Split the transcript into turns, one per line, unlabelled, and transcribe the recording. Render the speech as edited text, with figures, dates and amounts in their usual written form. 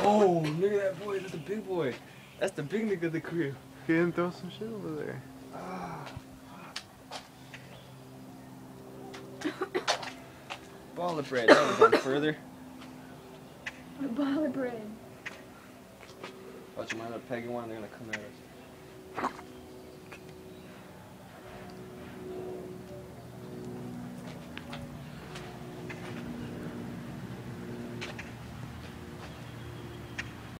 Oh, look at that boy. That's a big boy. That's the big nigga of the crib.
Get him, throw some shit over there.
Ball of bread. That would have gone further.
A ball of bread.
Watch them wind up pegging one. They're gonna come at us.